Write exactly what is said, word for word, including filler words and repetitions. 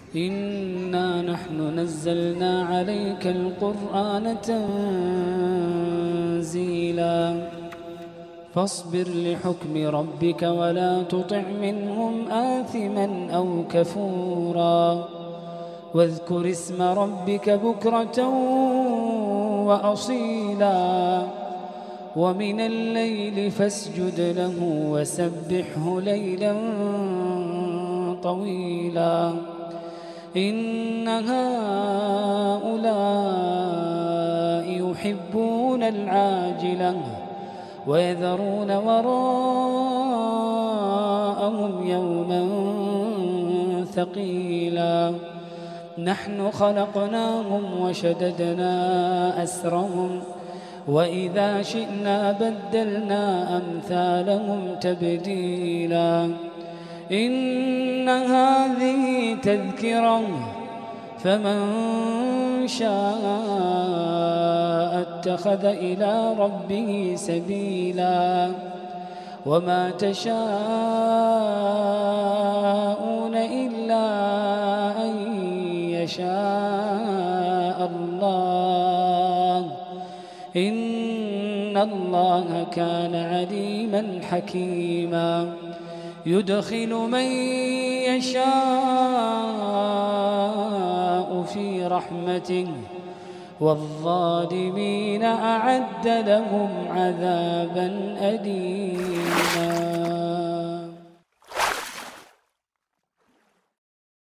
إنا نحن نزلنا عليك القرآن تنزيلا فاصبر لحكم ربك ولا تطع منهم آثما أو كفورا واذكر اسم ربك بكرة وأصيلا ومن الليل فاسجد له وسبحه ليلا طويلا إن هؤلاء يحبون العاجلة ويذرون وراءهم يوما ثقيلا نحن خلقناهم وشددنا أسرهم وإذا شئنا بدلنا أمثالهم تبديلا إن هذه تذكرة فمن شاء اتخذ إلى ربه سبيلا وما تشاءون إلا أن يشاء الله إن الله كان عليما حكيما يدخل من يشاء في رحمته والظالمين أعد لهم عذابا أليما.